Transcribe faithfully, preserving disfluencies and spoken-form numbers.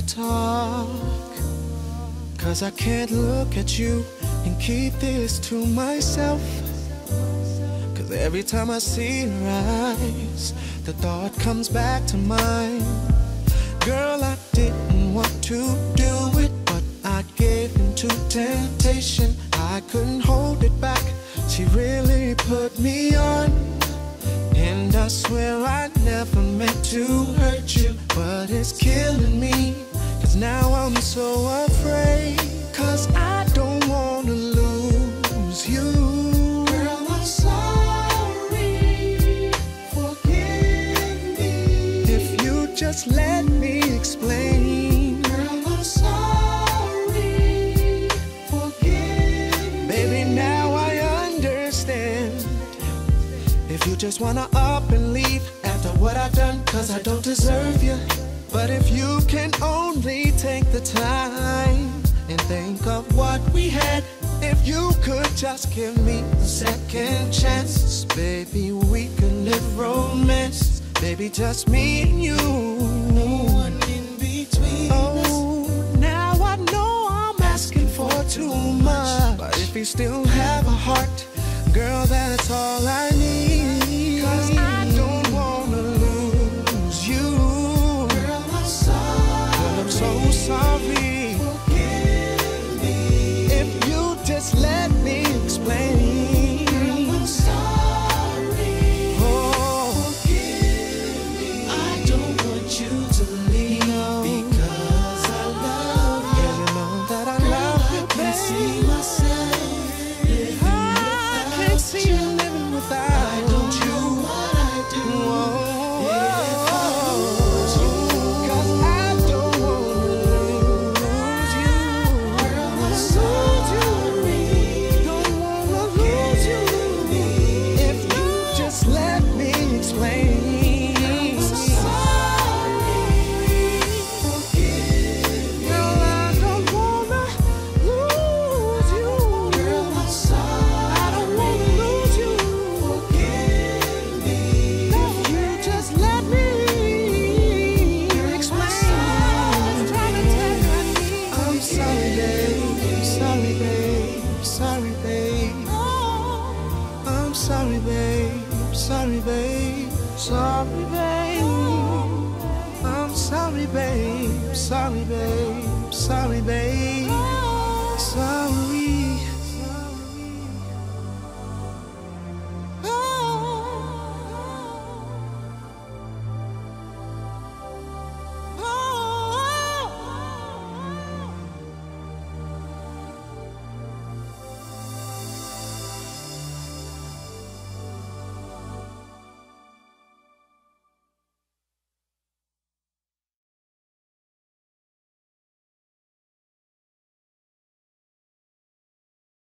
talk, 'cause I can't look at you and keep this to myself. 'Cause every time I see your eyes, the thought comes back to mine. Girl, I didn't want to do it, but I gave in to temptation. I couldn't hold it back. She really put me on. And I swear I never meant to hurt you, but it's killing me. 'Cause now I'm so afraid, 'cause I don't wanna lose you. Girl, I'm sorry, forgive me. If you just let me explain. Girl, I'm sorry, forgive me. Baby, now I understand. If you just wanna up and leave after what I've done, 'cause I don't deserve you. But if you can only take the time and think of what we had, if you could just give me a second chance, baby, we could live romance. Baby, just me and you, no one in between. Oh, now I know I'm asking for too much, but if you still have a heart, girl, that's all I need. 'Cause I don't wanna lose you. Girl, I'm sorry. Girl, I'm so sorry. Forgive me. If you just let me explain. Girl, I'm sorry. Oh, forgive me. I don't want you to leave, no, because I love you. Girl, you know that I love you, baby. I can see myself. See you living without. I don't do what I do. Whoa, whoa, 'cause I don't wanna lose you. Girl, I'm sorry. Don't wanna lose you. If you just let me explain. I'm sorry. Forgive me. Girl, I don't wanna lose you. Girl, I'm sorry. I don't wanna. Sorry, babe, sorry, babe, sorry, babe. I'm sorry, babe, sorry, babe, sorry, babe, sorry.